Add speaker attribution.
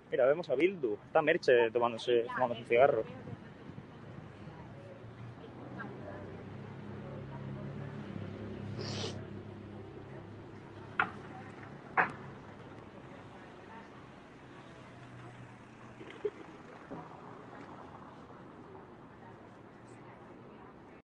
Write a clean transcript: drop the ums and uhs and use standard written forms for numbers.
Speaker 1: Mira, vemos a Bildu. Está Merche fumándose un cigarro.